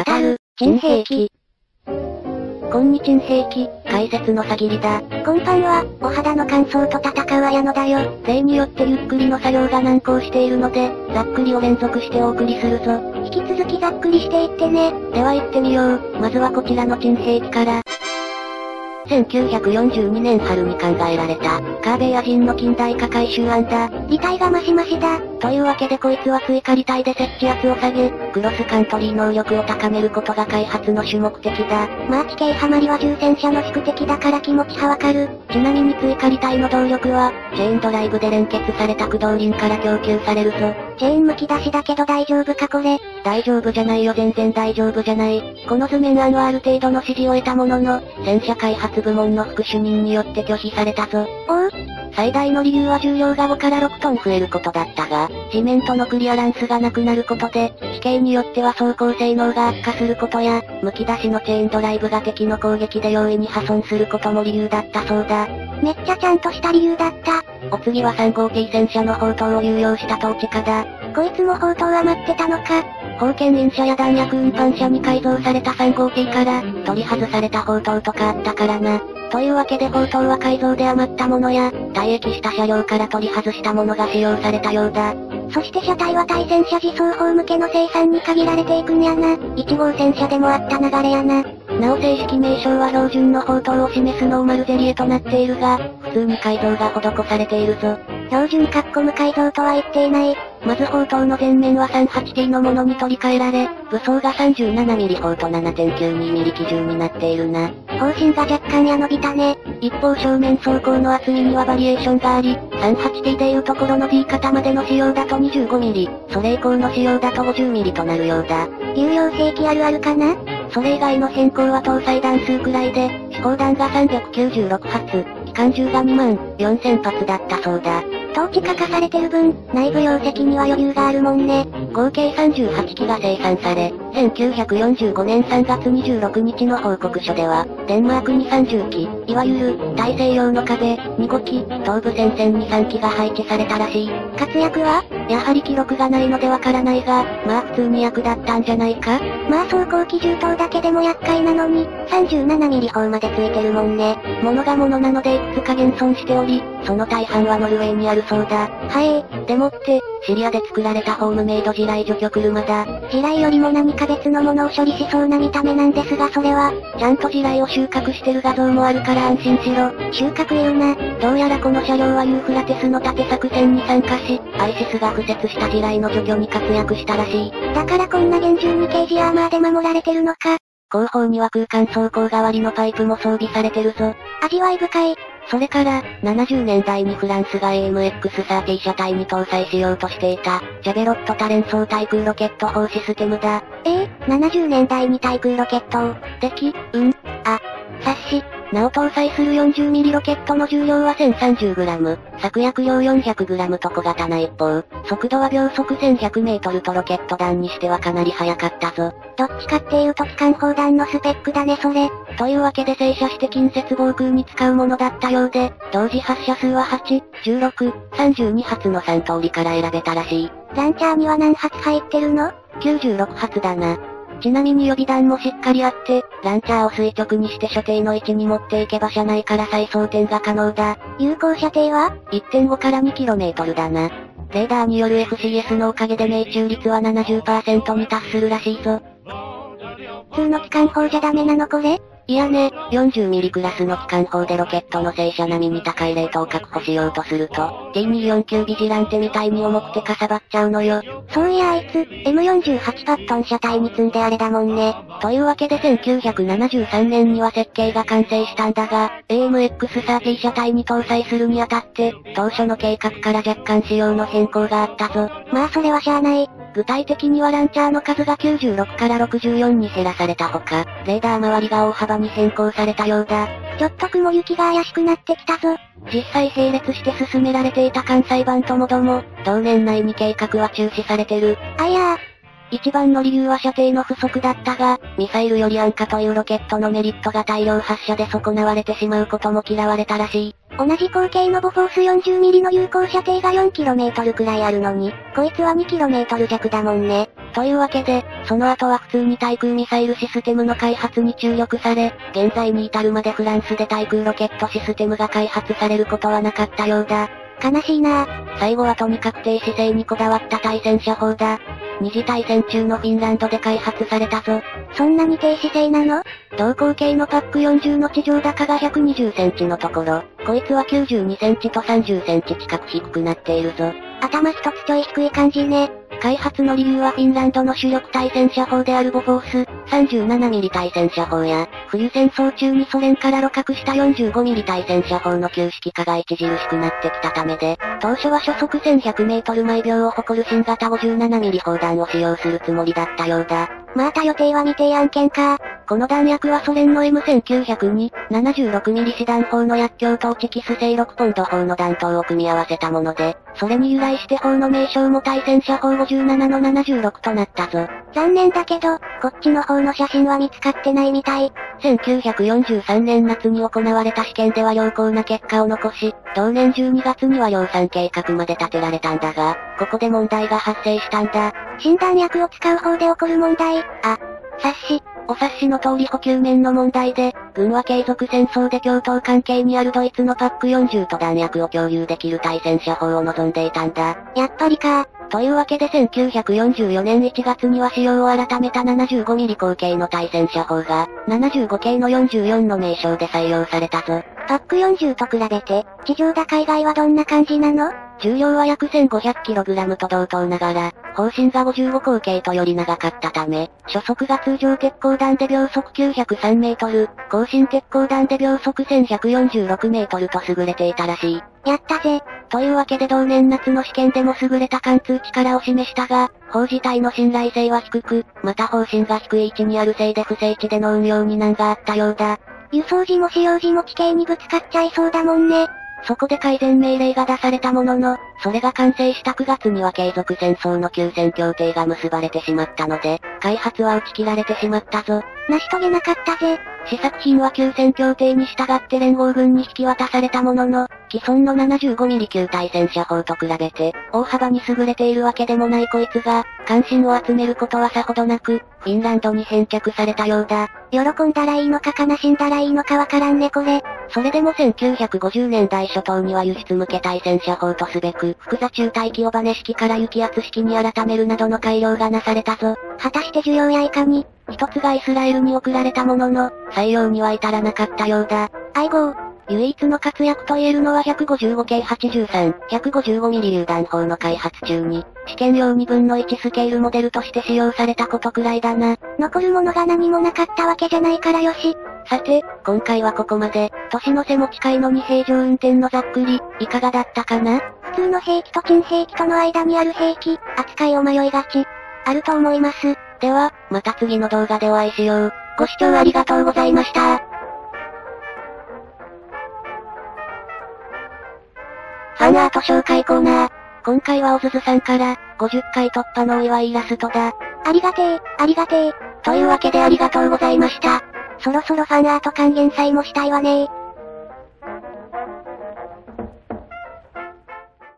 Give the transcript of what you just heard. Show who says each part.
Speaker 1: 語る、珍兵器。こんにちん兵器、解説のさぎりだ。
Speaker 2: こんばんは、お肌の乾燥と戦う綾野だよ。
Speaker 1: 例によってゆっくりの作業が難航しているので、ざっくりを連続してお送りするぞ。
Speaker 2: 引き続きざっくりしていってね。
Speaker 1: では行ってみよう。まずはこちらの珍兵器から。1942年春に考えられた、カーベイア人の近代化回収案だ。
Speaker 2: 履体がマシマシだ。
Speaker 1: というわけでこいつは追加履体で接地圧を下げ、クロスカントリー能力を高めることが開発の主目的だ。
Speaker 2: まあ地形ハマりは重戦車の宿敵だから気持ちはわかる。
Speaker 1: ちなみに追加履体の動力は、チェーンドライブで連結された駆動輪から供給されるぞ。
Speaker 2: チェーン剥き出しだけど大丈夫かこれ。
Speaker 1: 大丈夫じゃないよ、全然大丈夫じゃない。この図面案はある程度の支持を得たものの、戦車開発部門の副主任によって拒否されたぞ。
Speaker 2: おう？
Speaker 1: 最大の理由は重量が5から6トン増えることだったが、地面とのクリアランスがなくなることで、地形によっては走行性能が悪化することや、剥き出しのチェーンドライブが敵の攻撃で容易に破損することも理由だったそうだ。
Speaker 2: めっちゃちゃんとした理由だった。
Speaker 1: お次は3号 T 戦車の砲塔を有用した統治下だ。
Speaker 2: こいつも砲塔余ってたのか。
Speaker 1: 砲剣引車や弾薬運搬車に改造された3号 T から、取り外された砲塔とかあったからな。というわけで砲塔は改造で余ったものや、退役した車両から取り外したものが使用されたようだ。
Speaker 2: そして車体は対戦車自走砲向けの生産に限られていくんやな。1号戦車でもあった流れやな。
Speaker 1: なお正式名称は標準の砲塔を示すノーマルゼリエとなっているが、普通に改造が施されているぞ。
Speaker 2: 標準無改造とは言っていない。
Speaker 1: まず砲塔の前面は 38T のものに取り替えられ、武装が 37mm 砲と 7.92mm 基準になっているな。
Speaker 2: 方針が若干伸びたね。
Speaker 1: 一方正面走行の厚みにはバリエーションがあり、38T でいうところの D 型までの使用だと 25mm、それ以降の使用だと 50mm となるようだ。
Speaker 2: 有用兵器あるあるかな？
Speaker 1: それ以外の変更は搭載弾数くらいで、飛行弾が396発、機関銃が24000発だったそうだ。
Speaker 2: 統治化されてる分、内部容積には余裕があるもんね。
Speaker 1: 合計38機が生産され、1945年3月26日の報告書では、デンマークに30機、いわゆる、大西洋の壁、2号機、東部戦線に3機が配置されたらしい。
Speaker 2: 活躍は？
Speaker 1: やはり記録がないのでわからないが、まあ普通に役立ったんじゃないか？
Speaker 2: まあ走行機銃刀だけでも厄介なのに、37mm 砲までついてるもんね。
Speaker 1: 物が物なのでいくつか現存しており、その大半はノルウェーにあるそうだ。でもって、シリアで作られたホームメイド地雷除去車だ。
Speaker 2: 地雷よりも何か別のものを処理しそうな見た目なんですがそれは、
Speaker 1: ちゃんと地雷を収穫してる画像もあるから安心しろ。
Speaker 2: 収穫言うな。
Speaker 1: どうやらこの車両はユーフラテスの盾作戦に参加し、アイシスが敷設した地雷の除去に活躍したらしい。
Speaker 2: だからこんな厳重にケージアーマーで守られてるのか。
Speaker 1: 後方には空間走行代わりのパイプも装備されてるぞ。
Speaker 2: 味わい深い。
Speaker 1: それから、70年代にフランスが AMX-30 車体に搭載しようとしていた、ジャベロット多連装対空ロケット砲システムだ。
Speaker 2: 70年代に対空ロケットを。察し。
Speaker 1: なお搭載する 40mm ロケットの重量は 1030g、作薬量 400g と小型な一方、速度は秒速 1100m とロケット弾にしてはかなり速かったぞ。
Speaker 2: どっちかっていうと機関砲弾のスペックだねそれ。
Speaker 1: というわけで静車して近接防空に使うものだったようで、同時発射数は8、16、32発の3通りから選べたらしい。
Speaker 2: ランチャーには何発入ってるの？
Speaker 1: 96発だな。ちなみに予備弾もしっかりあって、ランチャーを垂直にして所定の位置に持っていけば車内から再装填が可能だ。
Speaker 2: 有効射程は？
Speaker 1: 1.5 から 2km だな。レーダーによる FCS のおかげで命中率は 70% に達するらしいぞ。
Speaker 2: 普通の機関砲じゃダメなのこれ？
Speaker 1: いやね、40mm クラスの機関砲でロケットの正車並みに高いレートを確保しようとすると、T249 ビジランテみたいに重くてかさばっちゃうのよ。
Speaker 2: そういやあいつ、M48 パットン車体に積んであれだもんね。
Speaker 1: というわけで1973年には設計が完成したんだが、AMX-30 車体に搭載するにあたって、当初の計画から若干仕様の変更があったぞ。
Speaker 2: まあそれはしゃあない。
Speaker 1: 具体的にはランチャーの数が96から64に減らされたほか、レーダー周りが大幅に変更されたようだ。
Speaker 2: ちょっと雲行きが怪しくなってきたぞ。
Speaker 1: 実際並列して進められていた関西版ともども、同年内に計画は中止されてる。一番の理由は射程の不足だったが、ミサイルより安価というロケットのメリットが大量発射で損なわれてしまうことも嫌われたらしい。
Speaker 2: 同じ口径のボフォース 40mm の有効射程が 4km くらいあるのに、こいつは 2km 弱だもんね。
Speaker 1: というわけで、その後は普通に対空ミサイルシステムの開発に注力され、現在に至るまでフランスで対空ロケットシステムが開発されることはなかったようだ。
Speaker 2: 悲しいな。
Speaker 1: 最後はとにかく低姿勢にこだわった対戦車砲だ。二次大戦中のフィンランドで開発されたぞ。
Speaker 2: そんなに低姿勢なの？
Speaker 1: 同口径のパック40の地上高が120センチのところ、こいつは92センチと30センチ近く低くなっているぞ。
Speaker 2: 頭一つちょい低い感じね。
Speaker 1: 開発の理由はフィンランドの主力対戦車砲であるボフォース、37mm 対戦車砲や、冬戦争中にソ連から露獲した 45mm 対戦車砲の旧式化が著しくなってきたためで、当初は初速 1100m 毎秒を誇る新型 57mm 砲弾を使用するつもりだったようだ。
Speaker 2: また予定は未定案件か。
Speaker 1: この弾薬はソ連の M1902、76mm 師団砲の薬莢とホチキス製6ポンド砲の弾頭を組み合わせたもので、それに由来して砲の名称も対戦車砲57の76となったぞ。
Speaker 2: 残念だけど、こっちの方の写真は見つかってないみたい。
Speaker 1: 1943年夏に行われた試験では良好な結果を残し、同年12月には量産計画まで立てられたんだが、ここで問題が発生したんだ。
Speaker 2: 新弾薬を使う方で起こる問題。察し。
Speaker 1: お察しの通り補給面の問題で、軍は継続戦争で共闘関係にあるドイツのパック40と弾薬を共有できる対戦車砲を望んでいたんだ。
Speaker 2: やっぱりか。
Speaker 1: というわけで1944年1月には使用を改めた 75mm 口径の対戦車砲が、75系の44の名称で採用されたぞ。
Speaker 2: パック40と比べて、地上打開外はどんな感じなの？
Speaker 1: 重量は約 1500kg と同等ながら、砲身が55口径とより長かったため、初速が通常鉄鋼弾で秒速903メートル、後身鉄鋼弾で秒速1146メートルと優れていたらしい。
Speaker 2: やったぜ。
Speaker 1: というわけで同年夏の試験でも優れた貫通力を示したが、砲自体の信頼性は低く、また砲身が低い位置にあるせいで不正地での運用に難があったようだ。
Speaker 2: 輸送時も使用時も地形にぶつかっちゃいそうだもんね。
Speaker 1: そこで改善命令が出されたものの、それが完成した9月には継続戦争の休戦協定が結ばれてしまったので、開発は打ち切られてしまったぞ。
Speaker 2: 成し遂げなかったぜ。
Speaker 1: 試作品は休戦協定に従って連合軍に引き渡されたものの、既存の 75mm 級対戦車砲と比べて、大幅に優れているわけでもないこいつが、関心を集めることはさほどなく、フィンランドに返却されたようだ。
Speaker 2: 喜んだらいいのか悲しんだらいいのかわからんねこれ。
Speaker 1: それでも1950年代初頭には輸出向け対戦車砲とすべく、複座中対機尾羽式から輸気圧式に改めるなどの改良がなされたぞ。
Speaker 2: 果たして需要やいかに？
Speaker 1: 一つがイスラエルに送られたものの、採用には至らなかったようだ。
Speaker 2: 相棒。
Speaker 1: 唯一の活躍と言えるのは155系83、155mm 榴弾砲の開発中に、試験用2分の1スケールモデルとして使用されたことくらいだな。
Speaker 2: 残るものが何もなかったわけじゃないからよし。
Speaker 1: さて、今回はここまで、年の瀬も近いのに平常運転のざっくり、いかがだったかな？
Speaker 2: 普通の兵器と珍兵器との間にある兵器、扱いを迷いがち。あると思います。
Speaker 1: では、また次の動画でお会いしよう。ご視聴ありがとうございました。ファンアート紹介コーナー。今回はおずずさんから、50回突破のお祝いイラストだ。
Speaker 2: ありがてえ、ありがてえ。
Speaker 1: というわけでありがとうございました。
Speaker 2: そろそろファンアート還元祭もしたいわねー。